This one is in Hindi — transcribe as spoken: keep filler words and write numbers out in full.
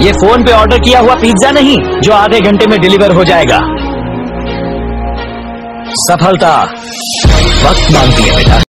ये फोन पे ऑर्डर किया हुआ पिज्जा नहीं जो आधे घंटे में डिलीवर हो जाएगा। सफलता वक्त मांगती है बेटा।